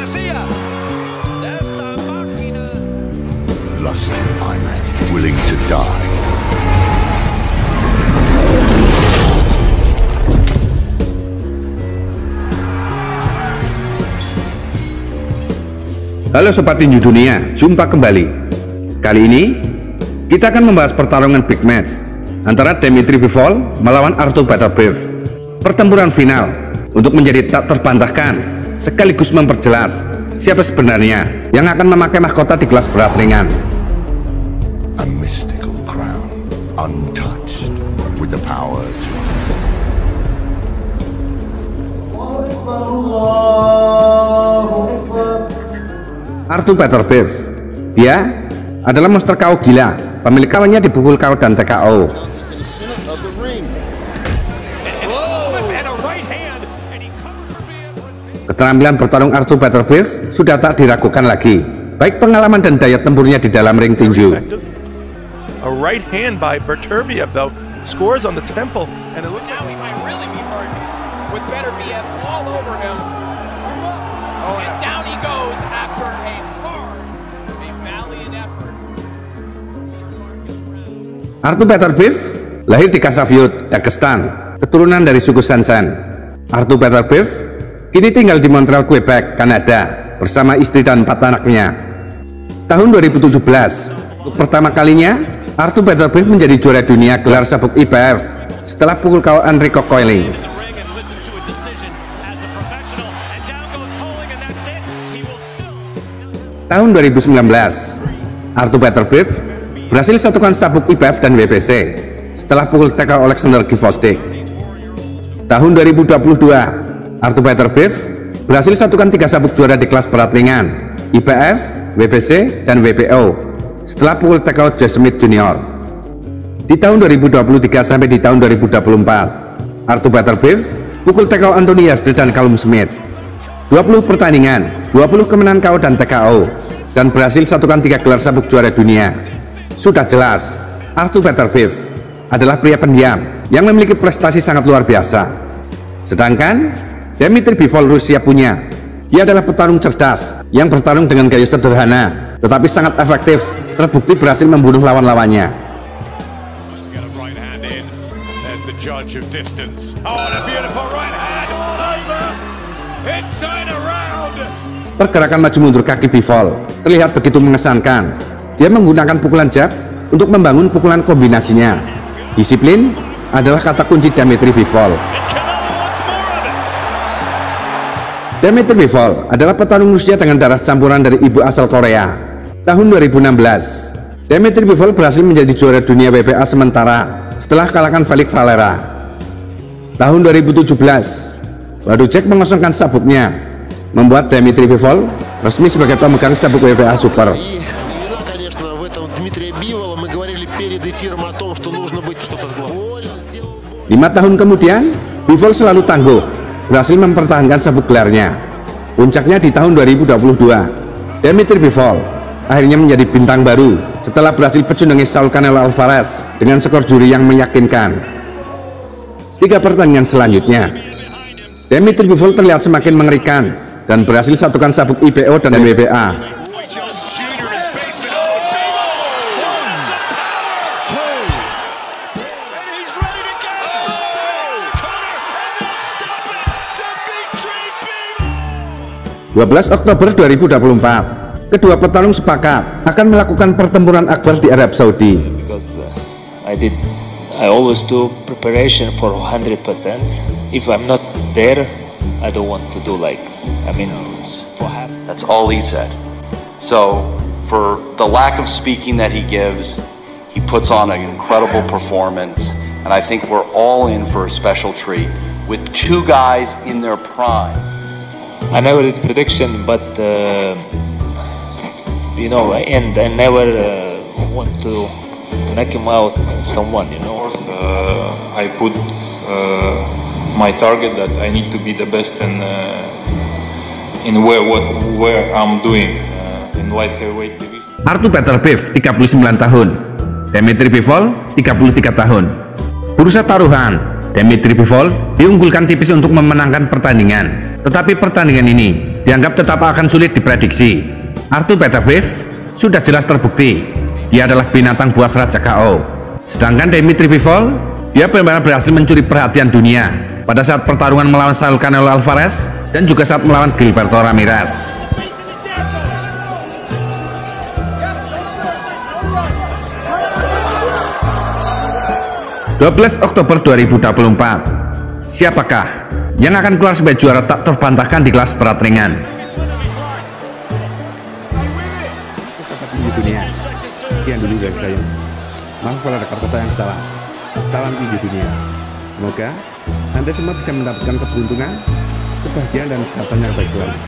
Lusted Iron, willing to die. Halo Sobat Tinju Dunia, jumpa kembali. Kali ini kita akan membahas pertarungan big match antara Dmitry Bivol melawan Artur Beterbiev. Pertempuran final untuk menjadi tak terbantahkan sekaligus memperjelas siapa sebenarnya yang akan memakai mahkota di kelas berat ringan. A mystical crown, untouched with the powers. Artur Beterbiev, dia adalah monster KO gila, pemilik kawannya dipukul KO dan TKO. Keterampilan bertarung Artur Beterbiev sudah tak diragukan lagi, baik pengalaman dan daya tempurnya di dalam ring tinju. A right hand by Beterbiev though scores on the temple, and it looks now he might really be hurt with Beterbiev all over him. And down he goes after a valiant effort. Artur Beterbiev lahir di Khasavyurt, Dagestan, keturunan dari suku Sansan. Artur Beterbiev kini tinggal di Montreal, Quebec, Kanada bersama istri dan 4 anaknya. Tahun 2017, untuk pertama kalinya Artur Beterbiev menjadi juara dunia gelar sabuk IBF setelah pukul KO Enrico Coiling. Tahun 2019, Artur Beterbiev berhasil satukan sabuk IBF dan WBC setelah pukul TKO Alexander Gvozdyk. Tahun 2022, Artur Beterbiev berhasil satukan 3 sabuk juara di kelas berat ringan, IBF, WBC, dan WBO setelah pukul TKO Joe Smith Jr. Di tahun 2023 sampai di tahun 2024, Artur Beterbiev pukul TKO Anthony Yarde dan Callum Smith. 20 pertandingan, 20 kemenangan KO dan TKO, dan berhasil satukan 3 gelar sabuk juara dunia. Sudah jelas, Artur Beterbiev adalah pria pendiam yang memiliki prestasi sangat luar biasa. Sedangkan Dmitry Bivol Rusia punya, dia adalah petarung cerdas yang bertarung dengan gaya sederhana, tetapi sangat efektif, terbukti berhasil membunuh lawan-lawannya. Pergerakan maju mundur kaki Bivol terlihat begitu mengesankan. Dia menggunakan pukulan jab untuk membangun pukulan kombinasinya. Disiplin adalah kata kunci Dmitry Bivol. Dmitry Bivol adalah petarung Rusia dengan darah campuran dari ibu asal Korea. Tahun 2016, Dmitry Bivol berhasil menjadi juara dunia WBA sementara setelah kalahkan Felix Valera. Tahun 2017, Włodarczyk mengosongkan sabuknya, membuat Dmitry Bivol resmi sebagai pemegang sabuk WBA Super. 5 tahun kemudian, Bivol selalu tangguh, berhasil mempertahankan sabuk gelarnya. Puncaknya di tahun 2022, Dmitry Bivol akhirnya menjadi bintang baru setelah berhasil pecundungi Saul Canelo Alvarez dengan skor juri yang meyakinkan. 3 pertandingan selanjutnya, Dmitry Bivol terlihat semakin mengerikan dan berhasil satukan sabuk IBO dan WBA. (12 Oktober 2024), kedua petarung sepakat akan melakukan pertempuran akbar di Arab Saudi. I always do preparation for 100%. If I'm not there, I don't want to do for half. That's all he said. So for the lack of speaking that he gives, he puts on an incredible performance, and I think we're all in for a special treat with 2 guys in their prime. I never did prediction, but and I never want to knock him out someone. Of course, I put my target that I need to be the best in where I'm doing in light heavyweight division. Artur Beterbiev 39 tahun, Dmitry Bivol 33 tahun. Bursa taruhan, Dmitry Bivol diunggulkan tipis untuk memenangkan pertandingan. Tetapi pertandingan ini dianggap tetap akan sulit diprediksi. Artur Beterbiev sudah jelas terbukti dia adalah binatang buas Raja KO. Sedangkan Dimitri Bivol, dia benar-benar berhasil mencuri perhatian dunia pada saat pertarungan melawan Saul Canelo Alvarez dan juga saat melawan Gilberto Ramirez. 12 Oktober 2024, siapakah yang akan keluar sebagai juara tak terbantahkan di kelas berat ringan? Dunia, sekian dulu dari saya. Maaf kalau ada kata-kata yang salah. Salam tinju dunia. Semoga Anda semua bisa mendapatkan keberuntungan, kebahagiaan dan kesehatan yang baik selalu.